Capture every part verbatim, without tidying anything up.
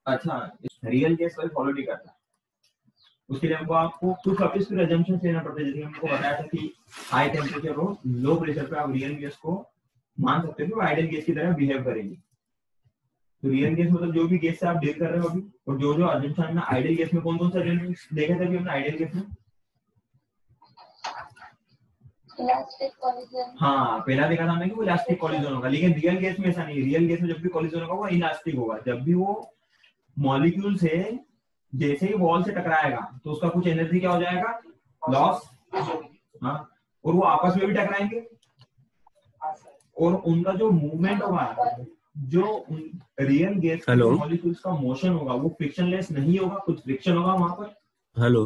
अच्छा, real case कोई follow नहीं करता। उसके लिए हमको आपको कुछ ऑफिस के assumptions लेना पड़ता है। जैसे हमको बताया था कि हाई टेम्परेचर और लो प्रेशर पे आप रियल गैस को मान सकते हो कि वो आइडियल गैस की तरह बिहेव करेगी। तो रियल गैस मतलब जो भी गैस से आप डील कर रहे हो अभी, और जो जो assumption में आइडियल गैस में कौन कौन सा assumptions देखे थे अभी हमने आइडियल गैस में? Elastic collision. हाँ, पहला देखा था हमने कि वो इलास्टिक कॉलिजन होगा, लेकिन रियल गैस में ऐसा नहीं। रियल गैस में जब भी कॉलिजन होगा वो इलास्टिक होगा। जब भी वो मॉलिक्यूल से जैसे ही वॉल से टकराएगा तो उसका कुछ एनर्जी क्या हो जाएगा, लॉस। हाँ, और वो आपस में भी टकराएंगे और उनका जो मूवमेंट होगा, जो रियल गैस के मॉलिक्यूल्स का मोशन होगा वो फ्रिक्शनलेस नहीं होगा, कुछ फ्रिक्शन होगा वहां पर। हेलो,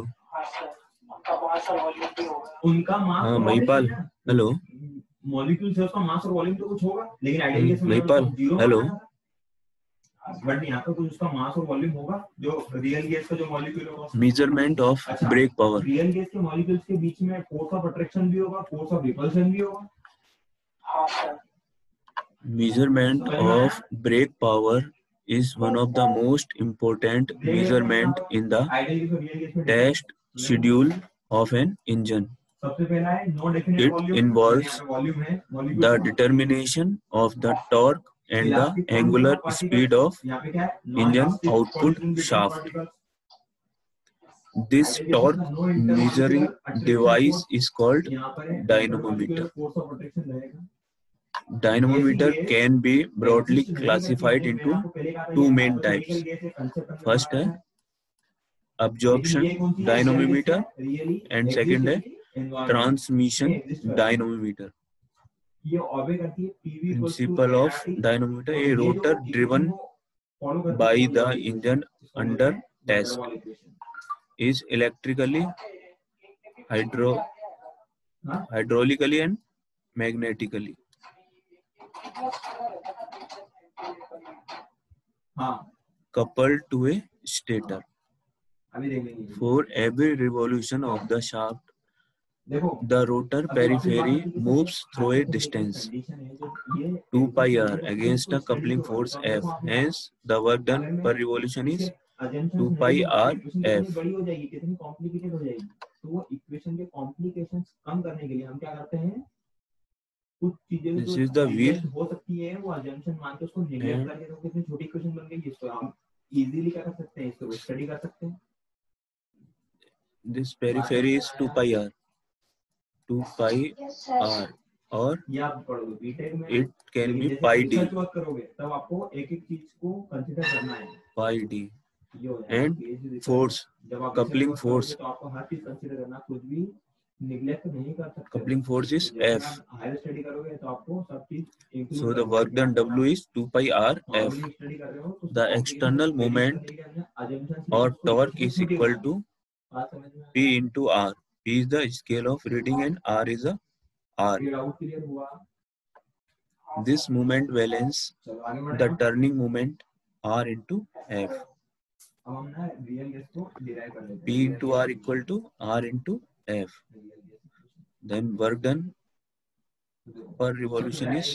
उनका मास हाँ महिपाल, हेलो मॉलिक्यूल से उसका मास और वॉल्यूम तो कुछ होगा, लेकिन आइडियल गैस में महिपाल, जीरो। हेलो, बट यहाँ पे कुछ उसका मास और वॉल्यूम होगा जो रियल गैस का जो मॉलिक्यूल होगा। Measurement of brake power. Real gas के मॉलिक्यूल्स के बीच में फोर्स ऑफ अट्रैक्शन भी होगा, फोर्स ऑफ रिपल्शन भी होगा। हाँ sir. Measurement of brake power is one of the most important measurement in the test schedule of an engine. It involves the determination of the torque and the angular speed of engine output shaft. This torque measuring device is called dynamometer. Dynamometer can be broadly classified into two main types. First है absorption dynamometer and second है transmission dynamometer. Principle of dynamometer: a rotor driven by the engine under test is electrically, hydro, hydraulically and magnetically coupled to a stator. For every revolution of the shaft, the rotor periphery moves through a distance two pi r against a coupling force F. Hence, the work done per revolution is two pi r F. कुछ चीजें This is the wheel हो सकती है, वो assumption मान के उसको neglect करके तो कितनी छोटी इक्वेशन बन गई, इसको हम इजीली क्या कर सकते हैं, इसको स्टडी कर सकते हैं। This periphery is two pi r, two pi r, और ये आप पढ़ोगे बीटेक में, it can be pi d. Work करोगे तब आपको एक एक चीज को कंसीडर करना है, pi d and force, coupling force. तो आपको हर चीज कंसीडर करना, कुछ भी नेगलेक्ट नहीं कर सकते। Coupling force is F. Higher study करोगे तो आपको सब चीज। So the work done W is two pi r F. The external moment or torque is equal to P into R. P is the scale of reading and R is a R. This moment balance the turning moment R into F. P into R equal to R into F. Then work done per revolution is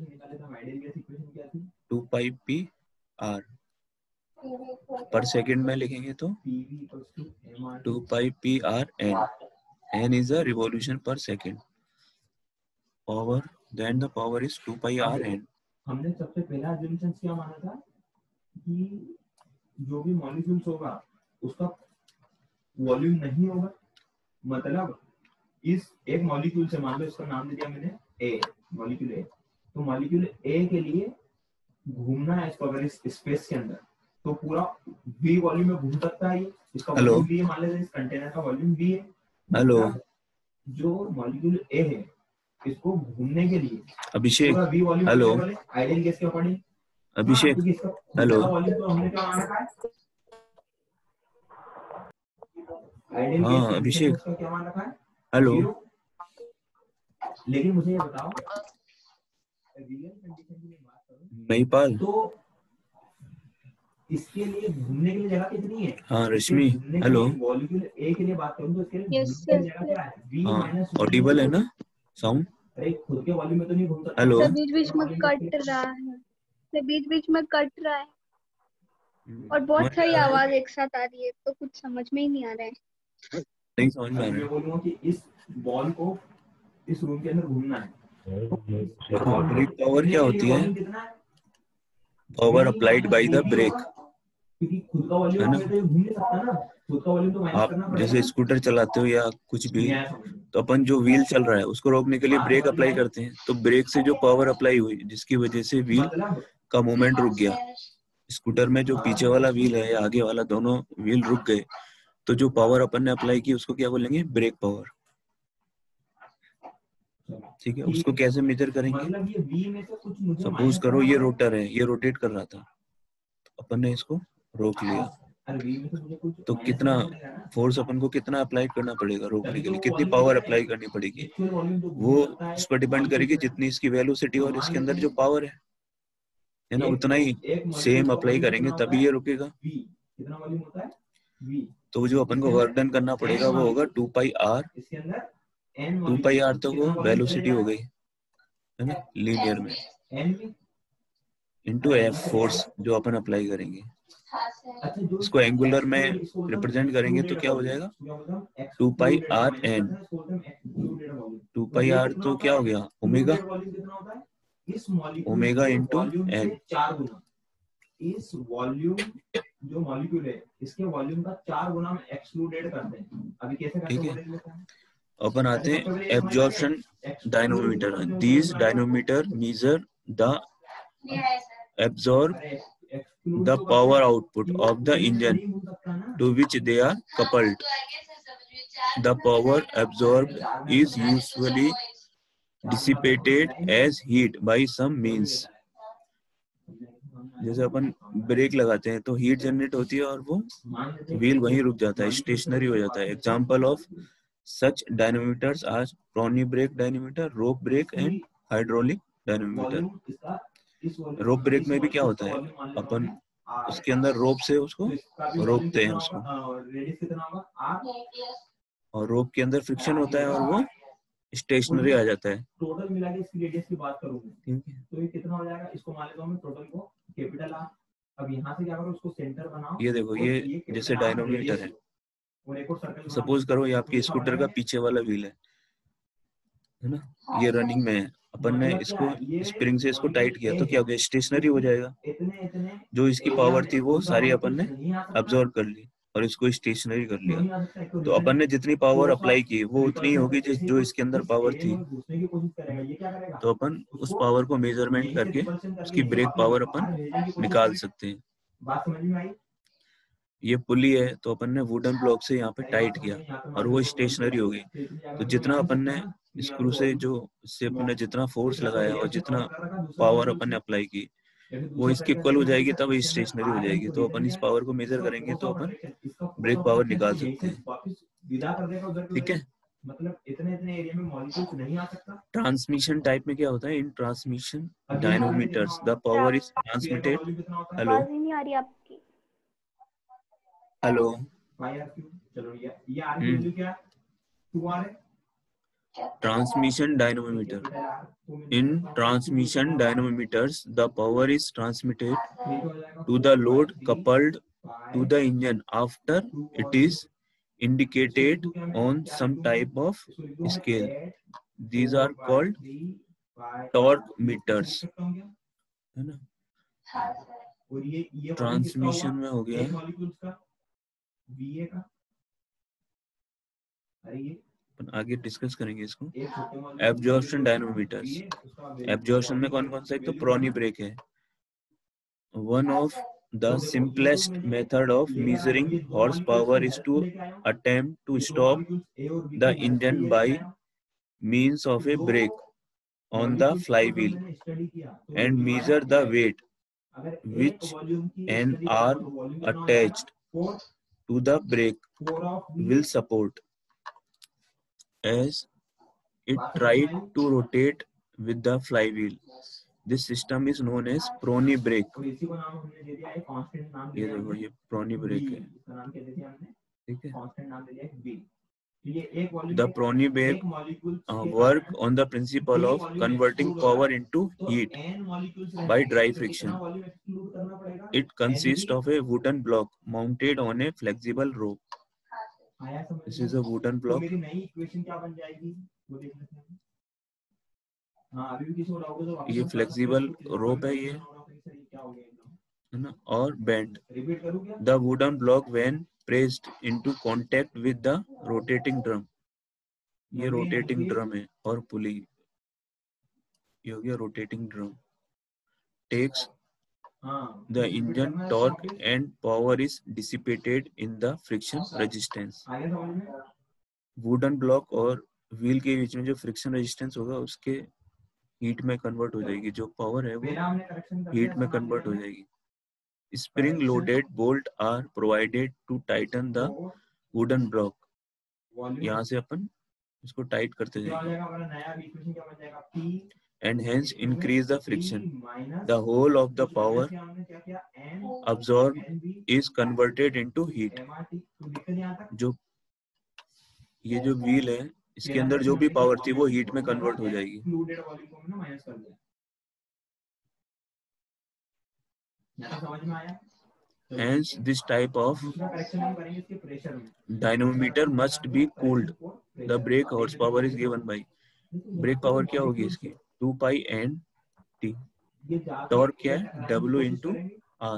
two pi P R. Per second में लिखेंगे तो two pi P R N. N is a revolution per second. Power, then the power is two pi R N. हमने सबसे पहला assumption क्या माना था कि जो भी मॉलिक्यूल्स होगा उसका वॉल्यूम नहीं होगा। मतलब इस एक मॉलिक्यूल से, मान लो इसका नाम दे दिया मैंने ए, मॉलिक्यूल ए, तो मॉलिक्यूल ए के लिए घूमना है इसको अगर इस स्पेस के अंदर, तो पूरा v वॉल्यूम में घूम सकता है। ये इसका वॉल्यूम v है, मान लेते हैं इस कंटेनर का वॉल्यूम v है। हेलो, जो मॉलिक्यूल ए है इसको घूमने के लिए Abhishek, v volume, hello ideal gas के अकॉर्डिंग अभिषेक, हेलो, वॉल्यूम तो हमने क्या मान रखा है, हाँ अभिषेक, क्या मान रखा है, हेलो। लेकिन मुझे ये बताओ, रियल कंडीशन की बात करूं महिपाल, तो इसके लिए घूमने के लिए जगह कितनी है? हाँ रश्मि, हेलो। मॉलिक्यूल ए के लिए बात करूं तो इसके लिए घूमने के लिए जगह क्या है? v हाँ, ऑडिबल है ना साउंड? अरे खुद के वॉल्यूम में तो नहीं घूम सकता। हेलो, बीच बीच में कट रहा है, बीच बीच में कट रहा है। और बहुत सारी आवाज एक साथ आ रही है तो कुछ समझ में ही नहीं आ रहा है। नहीं समझ में आ रहा मैं बोलूंगा कि इस बॉल को इस रूम के अंदर घूमना है। ब्रेक पावर क्या होती है? Power applied by the brake, क्योंकि खुद का वॉल्यूम है ना? तो घूम नहीं सकता ना, खुद का वॉल्यूम तो माइनस आप करना पड़ेगा। जैसे स्कूटर चलाते हो या कुछ भी, तो अपन जो व्हील चल रहा है उसको रोकने के लिए ब्रेक अप्लाई करते हैं। तो ब्रेक से जो पावर अप्लाई हुई जिसकी वजह से व्हील का मूवमेंट रुक गया, स्कूटर में जो पीछे वाला व्हील है या आगे वाला दोनों व्हील रुक गए, तो जो पावर अपन ने अप्लाई की उसको क्या बोलेंगे? Brake power. ठीक है, उसको कैसे मेजर करेंगे? सपोज करो ये रोटर है, ये रोटेट कर रहा था, अपन ने इसको रोक लिया, तो कितना फोर्स अपन को कितना अप्लाई करना पड़ेगा रोकने के लिए, कितनी पावर अप्लाई करनी पड़ेगी, वो इस पर डिपेंड करेगी। जितनी इसकी वेलोसिटी और इसके अंदर जो पावर है है ना, उतना ही सेम अप्लाई करेंगे तभी ये रुकेगा। तो जो अपन को वर्क डन करना पड़ेगा वो होगा two pi R. Two pi R तो वो वेलोसिटी हो गई है ना लीनियर में, इनटू एफ फोर्स जो अपन अप्लाई करेंगे। इसको एंगुलर में रिप्रेजेंट करेंगे तो क्या हो जाएगा? Two pi R N. Two pi R तो क्या हो गया? Omega, omega into N. इस वॉल्यूम जो मॉलिक्यूल है इसके वॉल्यूम का चार गुना हम एक्सक्लूडेड करते हैं। अभी कैसे करते हैं? ठीक है, अपन आते हैं absorption dynamometer. These dynamometer measure the absorb the power output of the engine to which they are coupled. The power absorbed is usually dissipated as heat by some means. जैसे अपन ब्रेक लगाते हैं तो हीट जनरेट होती है और वो wheel वहीं रुक जाता है, स्टेशनरी हो जाता है। Example of such dynamometers are Prony brake dynamometer, rope brake and hydraulic dynamometer. Rope brake में भी क्या होता है, अपन उसके अंदर रोप से उसको रोकते हैं उसको, और रोप के अंदर फ्रिक्शन होता है और वो स्टेशनरी आ जाता है। टोटल मिला के इसकी रेडियस की बात करूं तो ये कितना हो जाएगा? इसको मान लेता हूं मैं टोटल को कैपिटल आर। अब यहाँ से क्या करो, उसको सेंटर बनाओ। ये देखो, ये जैसे डायनोमीटर है, और एक और सर्कल सपोज करो ये आपकी स्कूटर का पीछे वाला व्हील है है ना, ये रनिंग में है। अपन ने इसको स्प्रिंग से इसको टाइट किया तो क्या हो गया? स्टेशनरी हो जाएगा। जो इसकी पावर थी वो सारी अपन ने अब्सॉर्ब कर ली और इसको स्टेशनरी कर लिया। तो अपन ने जितनी पावर अप्लाई की वो उतनी ही होगी जो इसके अंदर पावर थी। तो अपन उस पावर को मेजरमेंट करके उसकी ब्रेक पावर अपन निकाल सकते हैं। बात समझ में आई? ये पुली है तो अपन ने वुडन ब्लॉक से यहाँ पे टाइट किया और वो स्टेशनरी हो गई। तो जितना अपन ने स्क्रू से जो से अपन ने जितना फोर्स लगाया और जितना पावर अपन ने अप्लाई की वो इसके इक्वल हो जाएगी, तब स्टेशनरी हो जाएगी। तो अपन इस पावर को मेजर करेंगे तो अपन ब्रेक पावर निकाल सकते हैं। ठीक है, मतलब इतने इतने एरिया में मॉलिक्यूल्स नहीं आ सकता। ट्रांसमिशन टाइप में क्या होता है? In transmission dynamometers the power is transmitted. Hello, आवाज नहीं आ रही आपकी। हेलो, चलो ये ये आर की वैल्यू क्या है? टू आर है। Transmission dynamometer. In transmission dynamometers, the power is transmitted to the load coupled to the engine after it is indicated on some type of scale. These are called torque meters. है ना? Transmission में हो गया अपन आगे discuss करेंगे इसको। Absorption डायनोमीटर्स, absorption में कौन कौन सा? एक तो प्रोनी ब्रेक है। One of the simplest method of measuring horse power is to attempt to stop the engine by means of a brake on the flywheel and measure the weight which an arm attached to the brake will support as it tried to rotate with the flywheel. This system is known as Prony brake. ये देखो, ये Prony brake है, ठीक है। The Pronibek uh, work on the principle of converting power into heat by dry friction. It consists of a wooden block mounted on a flexible rope. This is a wooden block. ये flexible rope है ये, है ना, और bent. The wooden block when pressed into contact with the rotating drum. ये rotating drum है और pulley. ये हो गया rotating drum. Takes the engine torque and power is dissipated in the friction resistance. Wooden block और wheel के बीच में जो friction resistance होगा उसके heat में convert हो जाएगी, जो power है वो heat में convert हो जाएगी. Spring loaded bolt are provided to tighten the wooden block. यहाँ से अपन इसको टाइट करते जाएंगे and hence increase the friction. The whole of the power absorbed is converted into heat. जो ये जो wheel है इसके अंदर जो भी पावर थी वो हीट में कन्वर्ट हो जाएगी. Hence, this type of dynamometer must be cooled. The brake horsepower is given by brake power क्या होगी इसकी two pi N T. Torque क्या है W into R.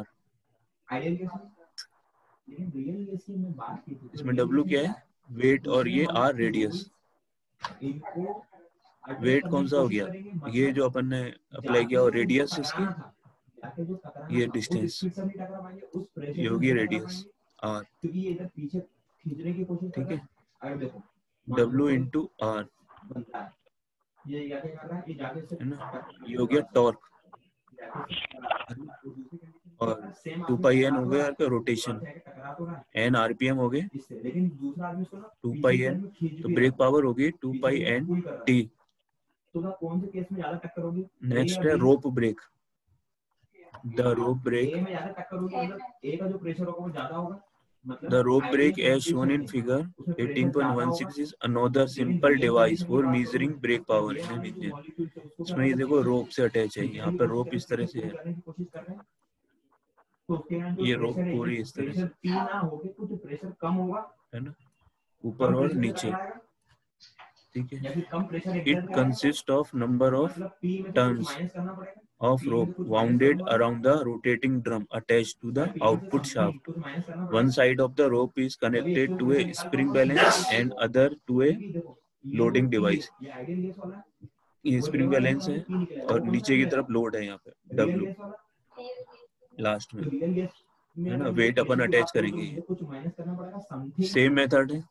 इसमें W क्या है वेट और ये R रेडियस. वेट कौन सा हो गया ये जो अपन ने अप्लाई किया और रेडियस इसकी ये डिस्टेंस ये होगी रेडियस R. ठीक है W into R है ना. ये हो गया टॉर्क और टू पाई एन हो गया का रोटेशन. एन आरपीएम हो गए टू पाई एन. तो ब्रेक पावर होगी two pi N T. Next है rope brake. The rope brake The rope brake as shown in figure eighteen point one six is another simple device for measuring brake power in an engine. इसमें ये देखो रोप से attach है. यहाँ पे रोप इस तरह से है. ये रोप पूरी इस तरह से है ना ऊपर और नीचे. ठीक है. It consists of number of turns of rope wounded around the rotating drum attached to the output shaft. One side of the rope is connected to a spring balance and other to a loading device. ये spring balance है और नीचे की तरफ load है यहाँ पे W last में है ना. वेट अपन अटैच करेंगे. सेम मेथड है.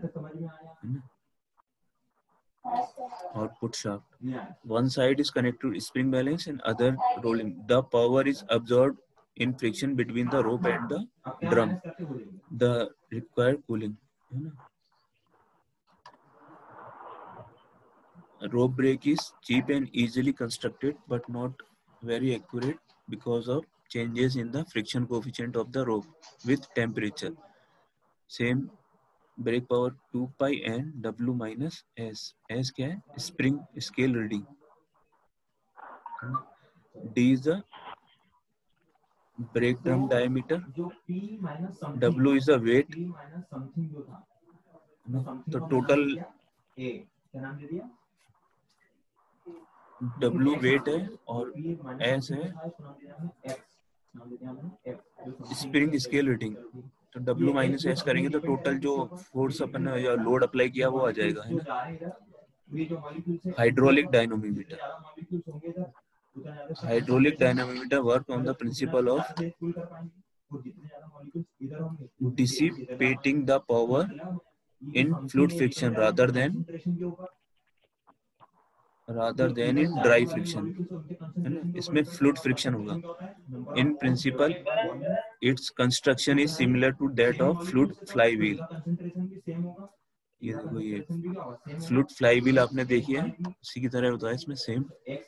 Output shaft. One side is connected to spring balance and other rolling. The power is absorbed in friction between the rope and the drum. The required cooling. A rope brake is cheap and easily constructed, but not very accurate because of changes in the friction coefficient of the rope with temperature. Same. Brake power two pi N W minus S. S क्या है spring scale reading. D is the brake drum diameter. W is the weight. तो total W weight है और S है spring scale reading. तो W minus S करेंगे तो total जो फोर्स अपन या लोड अप्लाई किया वो आ जाएगा है ना. Hydraulic dynamometer. Hydraulic dynamometer work on the principle of dissipating the power in fluid friction rather than rather than in dry friction. है ना. इसमें fluid friction होगा. In principle, its construction is similar to that of fluid flywheel. ये देखो ये fluid flywheel आपने देखी है उसी की तरह होता है इसमें same.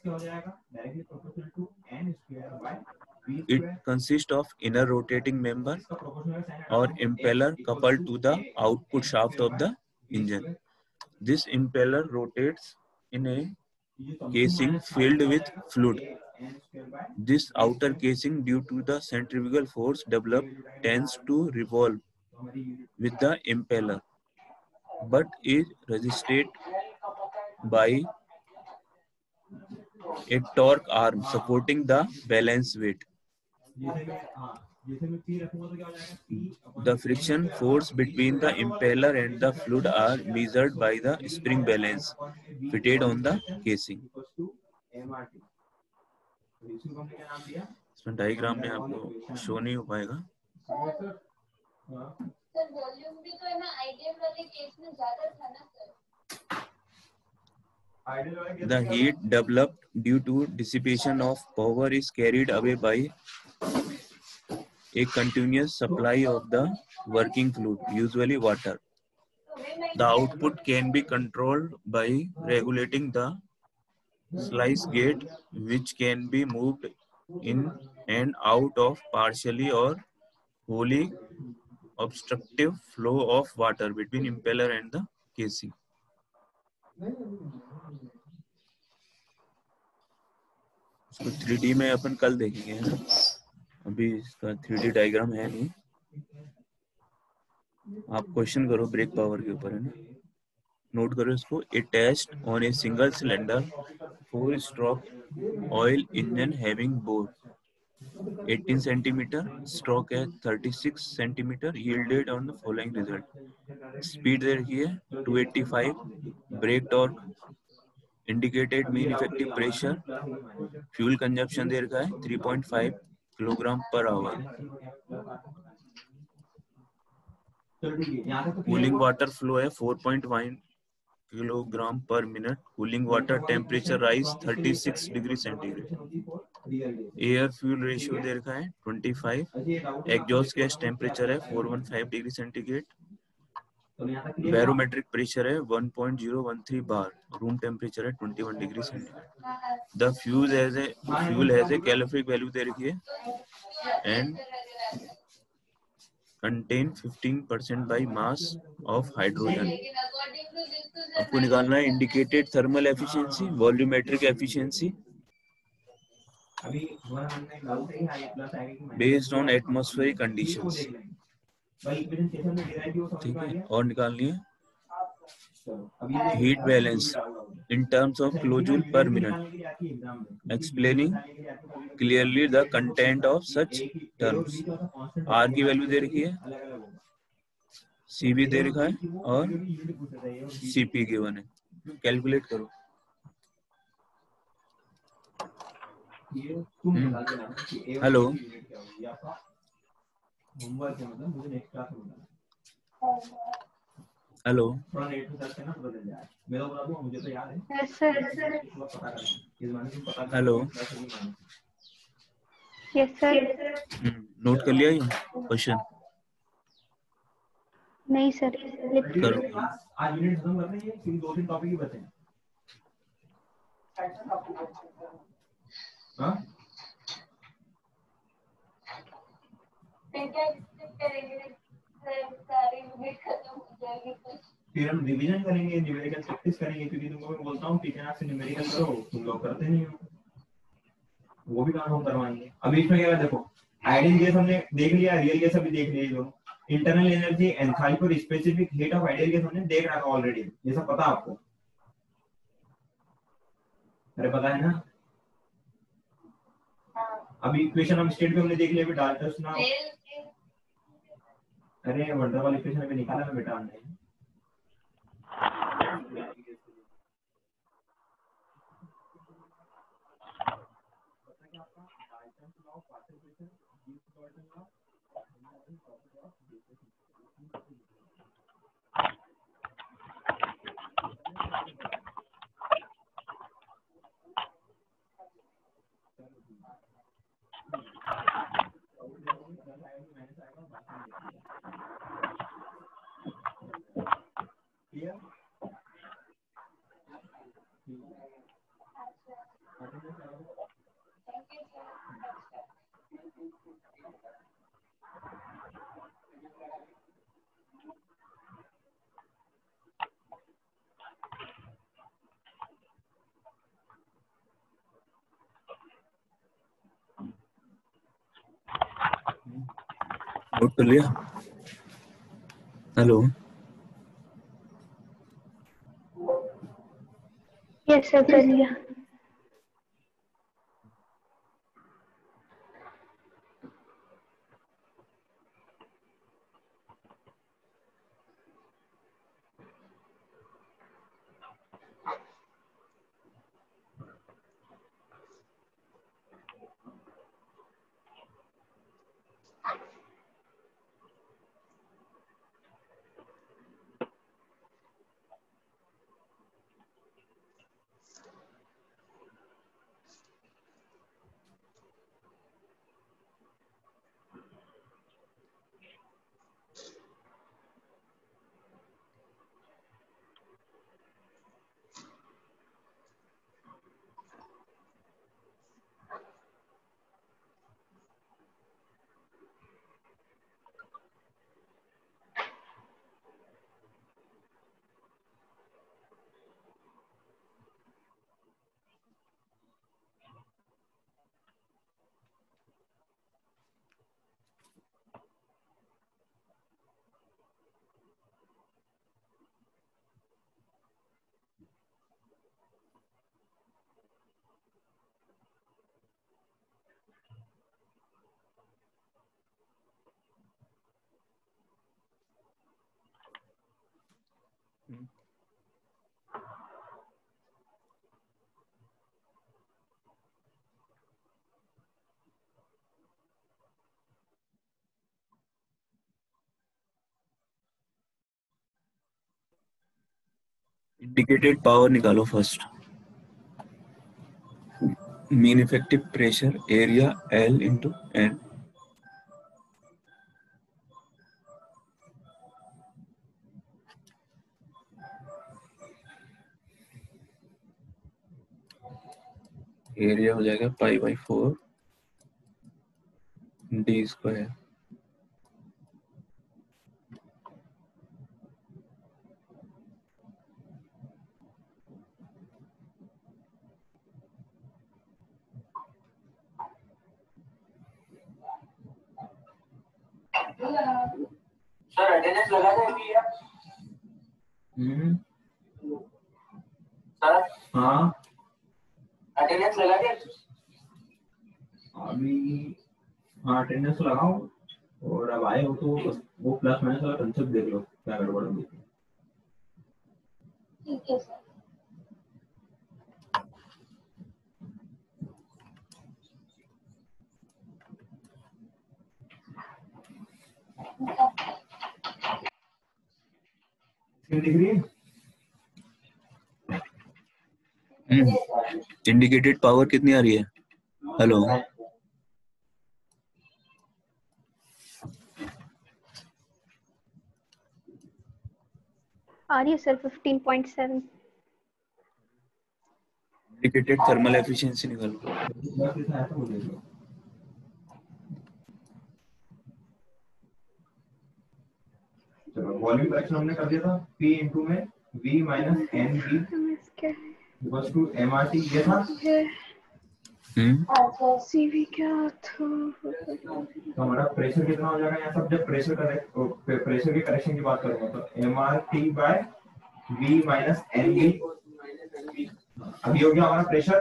It consists of inner rotating member or impeller coupled to the output shaft of the engine. This impeller rotates in a casing filled with fluid. This outer casing, due to the centrifugal force developed, tends to revolve with the impeller, but is resisted by a torque arm supporting the balance weight. The friction force between the impeller and the fluid are measured by the spring balance fitted on the casing. इसमें diagram में आपको show नहीं हो पाएगा. Sir volume भी तो है ना आइडियल वाले केस में ज्यादा था ना sir. The heat developed due to dissipation of power is carried away by a continuous supply of the working fluid, usually water. The output can be controlled by regulating the sluice gate, which can be moved in and out of partially or wholly obstructive flow of water between impeller and the casing. इसको three D में अपन कल देखेंगे है ना, अभी इसका three D diagram है नहीं. आप क्वेश्चन करो ब्रेक पावर के ऊपर है ना, नोट करो इसको. A test on a single cylinder four stroke oil engine having bore eighteen centimeter, stroke है thirty six centimeter, yielded on the following result. Speed दे रखी है two eighty five, brake torque, indicated mean effective pressure, fuel consumption दे रखा है three point five kilogram per hour, cooling water flow है four point one kilogram per minute, cooling water temperature rise thirty six degree centigrade, air fuel ratio दे रखा है twenty five, exhaust gas temperature है four one five degree centigrade, barometric pressure है one point zero one three bar, room temperature है twenty one degree centigrade. The fuel has a fuel has a calorific value दे रखी है and contain fifteen percent by mass of hydrogen. आपको निकालना है indicated thermal efficiency, volumetric efficiency based on atmospheric conditions. ठीक है, और निकालनी है heat balance in terms of kilojoule per minute, explaining clearly the content of such terms. R की वैल्यू दे रखी है, सी भी दे रखा है और सीपी गिवन है. कैलकुलेट करो. Hello hello yes sir. Hello yes sir. Note कर लिया ये क्वेश्चन? नहीं सर, लिख करो. आज यूनिट खत्म करना है क्योंकि दो तीन टॉपिक ही बचे हैं. हाँ फिर हम रिवीजन करेंगे, न्यूमेरिकल प्रैक्टिस करेंगे, क्योंकि तुमको मैं बोलता हूँ टीचर आपसे न्यूमेरिकल करो, तुम लोग करते नहीं हो. वो भी काम हम करवाएंगे. अभी इसमें क्या है देखो, आइडियल गैस हमने देख लिया, रियल गैस अभी देख लिया. जो इंटरनल एनर्जी, एंथैल्पी और specific heat of ideal gas हमने देख रखा ऑलरेडी. ये सब पता आपको? अरे पता है ना. अभी इक्वेशन हम स्टेट पे हमने देख लिया. अभी डालते ना, अरे वंडर वाली इक्वेशन अभी निकाला ना बेटा हमने. नोट कर लिया? हेलो, यस सर, कर लिया। इंडिकेटेड पावर निकालो first. Mean effective pressure area L into N. Area हो जाएगा pi by four D square. Sir attendance लगा देंगे आप? हम्म सर हाँ अटेंडेंस लगा दे? अभी हाँ अटेंडेंस लगाओ, और अब आए हो तो वो प्लस माइनस वाला कंसेप्ट देख लो क्या गड़बड़ होगी। ठीक है सर। डिग्री इंडिकेटेड पावर कितनी आ रही है? हेलो, आ रही है sir fifteen point seven. Indicated thermal efficiency निकालो। चलो वॉल्यूम फ्रैक्शन हमने कर दिया था, P इनटू में V माइनस N V क्या है? Equals to M R T ये था। हम्म सीवी क्या था? तो हमारा प्रेशर कितना हो जाएगा यहाँ सब, जब प्रेशर करेक्ट प्रेशर के करेक्शन की बात करूंगा तो M R T by V minus N V. अभी हो गया हमारा प्रेशर।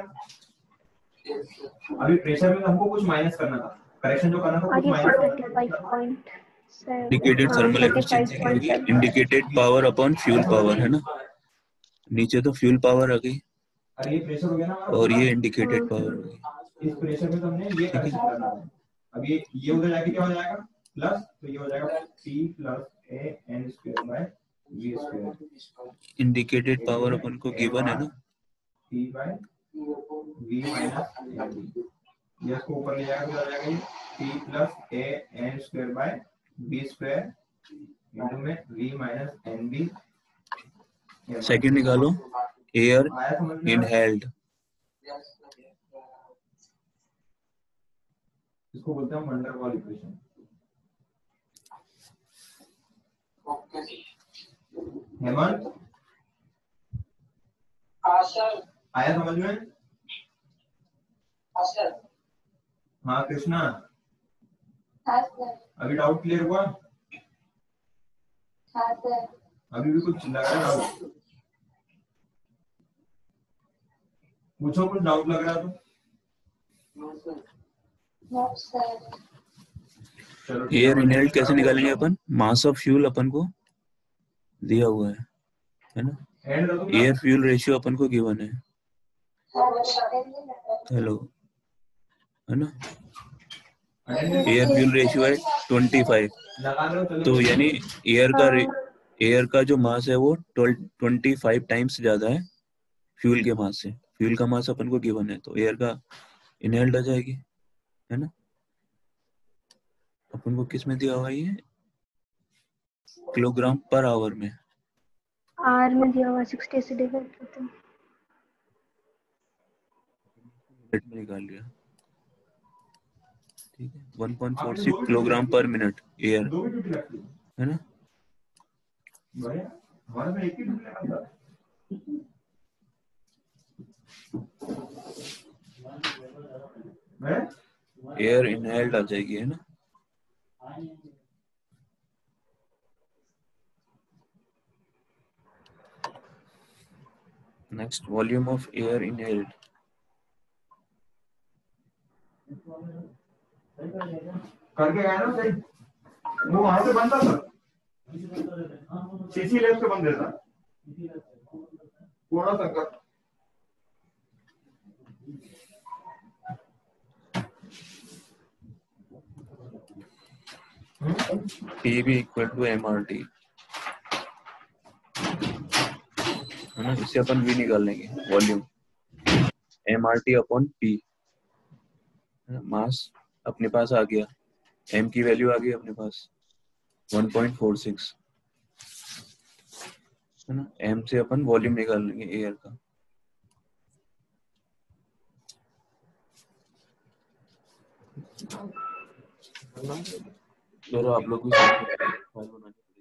अभी प्रेशर में हमको कुछ माइनस करना था, करेक्शन जो करना था कुछ माइनस करना था। इंडिकेटेड थर्मल एफिशिएंसी की होगी indicated power upon fuel power, है ना? नीचे तो फ्यूल पावर आ गई अरे ये प्रेशर हो गया ना हमारा, और ये इंडिकेटेड पावर हो गई। इस प्रेशर में तो हमने ये करेक्शन करना था। अब ये ये उधर जाके क्या हो जाएगा प्लस, तो ये हो जाएगा P plus A N square by V square. Indicated power अपन को गिवन है ना, P by V minus N V. ये इसको ऊपर ले जाएगा तो आ जाएगा ये P plus A N square by V square into में V minus N V. Second निकालो, एयर इनहेल्ड। इसको बोलते हैं वंडर वॉल इक्वेशन। ओके जी। हेमंत हाँ सर। आया समझ में? हाँ सर। हाँ कृष्णा हाँ सर। अभी डाउट क्लियर हुआ? हाँ सर। अभी भी कुछ लग रहा है डाउट? पूछो, कुछ डाउट लग रहा है तो। No sir. चलो ठीक एयर है। इनहेल्ड कैसे निकालेंगे अपन? मास ऑफ फ्यूल अपन को दिया हुआ है है ना? एंड कर दूं ना? एयर फ्यूल रेशियो अपन को गिवन है, हेलो, है ना? एयर फ्यूल रेशियो है पच्चीस, लगा दो चलो। तो यानी एयर का एयर का जो मास है वो पच्चीस टाइम्स ज्यादा है फ्यूल के मास से। फ्यूल का मास अपन को गिवन है, तो एयर का इनहेल्ड आ जाएगी, है ना? अपन को किस में दिया हुआ है ये? किलोग्राम पर आवर में। आर में दिया हुआ सिक्सटी से डिवाइड करते हैं। मिनट में निकाल लिया, ठीक है। One point four six kilogram per minute air, दो भी ड्यूटी लगती है है ना? बढ़िया। हमारे में एक ही ड्यूटी लगा था। मैं एयर इनहेल्ड आ जाएगी, है ना? Next, volume of air inhaled. करके गया ना सही। वो वहां से बनता था, सीसी लैब से बन देता पूरा संकट। P भी equal to M R T, है ना? इससे अपन V निकाल लेंगे, volume M R T upon P. Mass अपने पास आ गया, m की वैल्यू आ गई अपने पास वन पॉइंट फोर सिक्स, है ना? m से अपन वॉल्यूम निकाल लेंगे एयर का। जरा आप लोग भी फाइल बनानी पड़ेगी।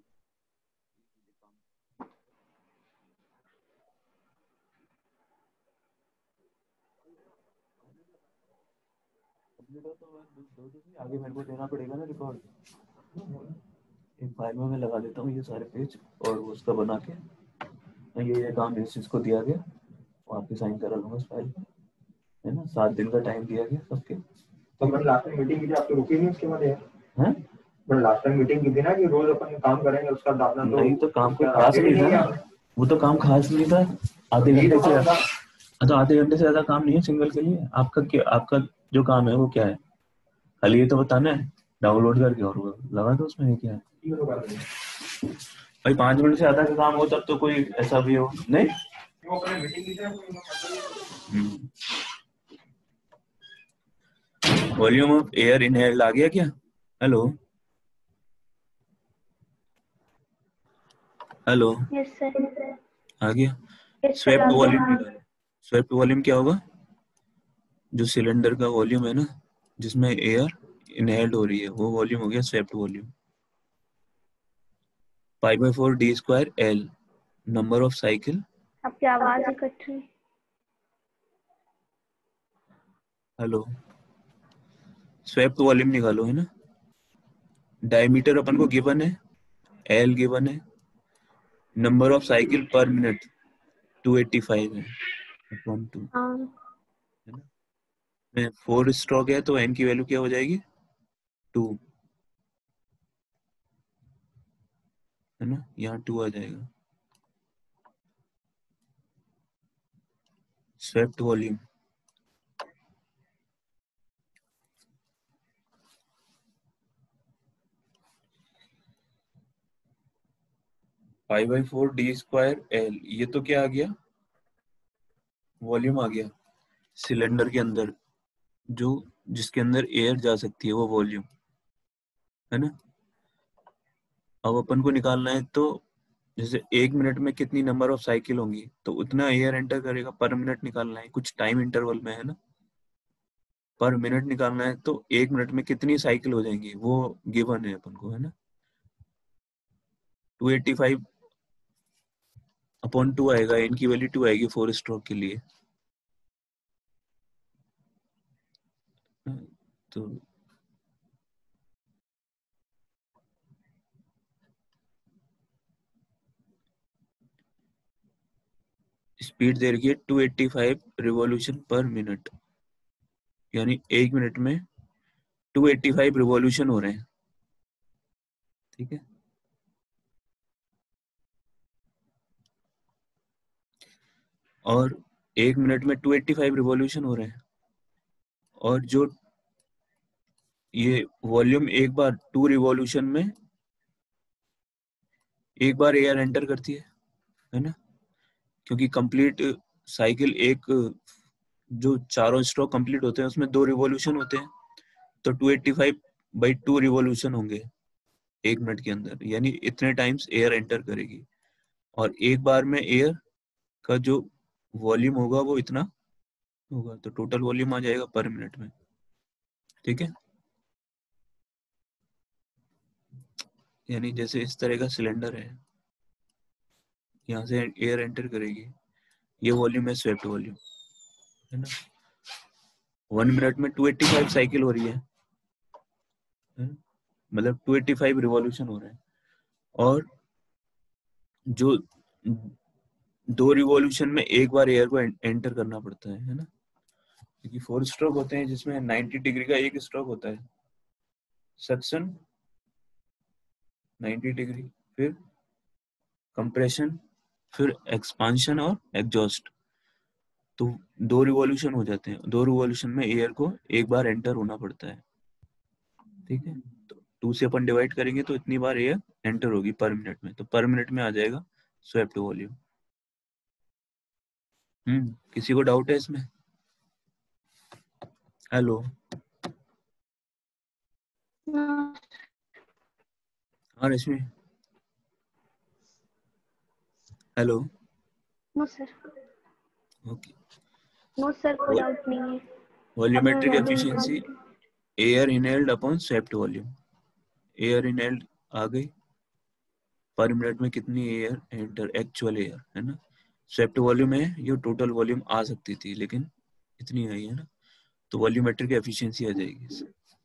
आगे मेरे को देना पड़ेगा ना रिकॉर्ड। एक फाइल में मैं लगा देता हूँ ये सारे पेज, और उसका बना के ये ये काम इस चीज को दिया गया, आपके साइन करा लूंगा इस फाइल पे, है ना? सात दिन का टाइम दिया गया सबके। तो मैंने लास्ट टाइम मीटिंग की थी, आप तो रुके नहीं उसके बाद यार। हैं? मैंने लास्ट टाइम मीटिंग की थी ना कि रोज अपन काम करेंगे, उसका दाखना तो नहीं, तो काम कोई खास नहीं था, वो तो काम खास नहीं था। आधे घंटे से ज्यादा, तो आधे घंटे से ज्यादा काम नहीं है सिंगल के लिए। आपका क्या, आपका जो काम है वो क्या है? खाली ये तो बताना है डाउनलोड करके, और वो लगा दो उसमें। ये क्या है भाई? पांच मिनट से ज्यादा का काम हो तब तो कोई ऐसा भी हो नहीं। वॉल्यूम ऑफ एयर इनहेल्ड आ गया क्या? Hello hello, yes sir. आ गया। यस सर, स्वेप्ट आ वॉल्यूम गया। निकालो। स्वेप्ट वॉल्यूम क्या होगा? जो सिलेंडर का वॉल्यूम है ना, जिसमें एयर इनहेल्ड हो रही है, वो वॉल्यूम हो गया swept volume. Pi by four D square L, number of cycle. आपकी आवाज ही कट रही। हेलो, स्वेप्ट वॉल्यूम निकालो, है ना? डायमीटर अपन को गिवन है, एल गिवन है, number of cycle per minute two eighty five है अपॉन टू, हाँ। है ना? में फोर स्ट्रोक है तो एन की वैल्यू क्या हो जाएगी? टू, है ना? यहाँ टू आ जाएगा। Swept volume pi by four D square L, ये तो क्या आ गया? वॉल्यूम आ गया सिलेंडर के अंदर, जो जिसके अंदर एयर जा सकती है, वो वॉल्यूम, है ना? अब अपन को निकालना है, तो जैसे एक मिनट में कितनी नंबर ऑफ साइकिल होंगी, तो उतना एयर एंटर करेगा पर मिनट निकालना है, कुछ टाइम इंटरवल में, है ना? पर मिनट निकालना है, तो एक मिनट में कितनी साइकिल हो जाएंगी वो गिवन है अपन को, है ना? Two eighty five upon two आएगा, इनकी वैल्यू टू आएगी फोर स्ट्रोक के लिए। तो स्पीड दे रखी है two eighty five revolution per minute, यानी एक मिनट में टू एट्टी फाइव रिवॉल्यूशन हो रहे हैं। ठीक है, और एक मिनट में टू एट्टी फाइव रिवॉल्यूशन हो रहे हैं, और जो ये वॉल्यूम एक बार टू रिवॉल्यूशन में एक बार एयर एंटर करती है, है ना, क्योंकि कंप्लीट साइकिल एक जो चारों स्ट्रोक कंप्लीट होते हैं उसमें दो रिवॉल्यूशन होते हैं, तो two eighty five by two revolution होंगे एक मिनट के अंदर, यानी इतने टाइम्स एयर एंटर करेगी, और एक बार में एयर का जो वॉल्यूम होगा वो इतना होगा, तो टोटल वॉल्यूम आ जाएगा पर मिनट में। ठीक है, यानी जैसे इस तरह का सिलेंडर है, यहाँ से एयर एंटर करेगी, ये वॉल्यूम है स्वेप्ट वॉल्यूम, है ना। वन मिनट में टू एट्टी फाइव साइकिल हो रही है, है? मतलब टू एट्टी फाइव रिवॉल्यूशन हो रहे हैं, और जो दो रिवॉल्यूशन में एक बार एयर को एंटर करना पड़ता है है ना, क्योंकि फोर स्ट्रोक होते हैं जिसमें नाइन्टी डिग्री का एक स्ट्रोक होता है, सक्शन नाइन्टी डिग्री, फिर कंप्रेशन, फिर एक्सपांशन और एग्जॉस्ट, तो दो रिवॉल्यूशन हो जाते हैं, दो रिवॉल्यूशन में एयर को एक बार एंटर होना पड़ता है। ठीक है, तो टू से अपन डिवाइड करेंगे तो इतनी बार एयर एंटर होगी पर मिनट में, तो पर मिनट में आ जाएगा स्वेप्ट वॉल्यूम। हम्म किसी को डाउट है इसमें? हेलो, हाँ Rashmi, hello. No sir, okay, no sir, कोई डाउट नहीं है। Volumetric efficiency air inhaled upon swept volume, air inhaled आ गई, पर मिनट में कितनी एयर एंटर, एक्चुअल एयर, है ना। स्वेप्ट वॉल्यूम है, ये टोटल वॉल्यूम आ सकती थी लेकिन इतनी आई है ना, तो वॉल्यूमेट्रिक एफिशिएंसी आ जाएगी।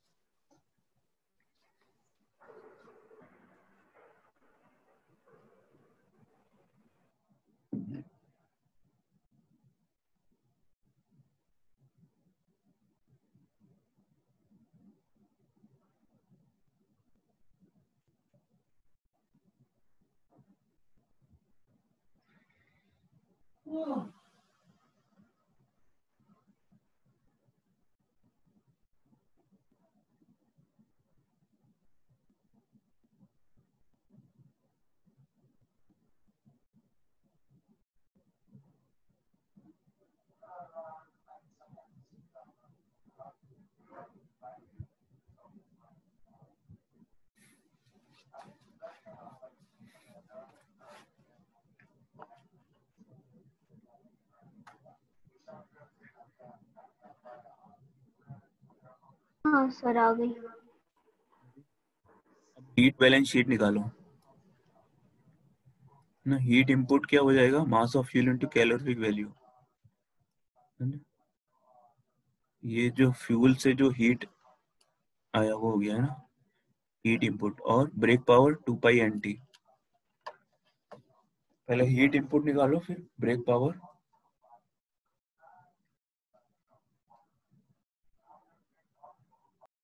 हाँ सर, आ गई। हीट बैलेंस शीट निकालो ना, हीट इनपुट क्या हो जाएगा, mass of fuel into calorific value, है ना। ये जो फ्यूल से जो हीट आया वो हो गया है ना हीट इनपुट, और brake power two pi N T. पहले हीट इनपुट निकालो फिर ब्रेक पावर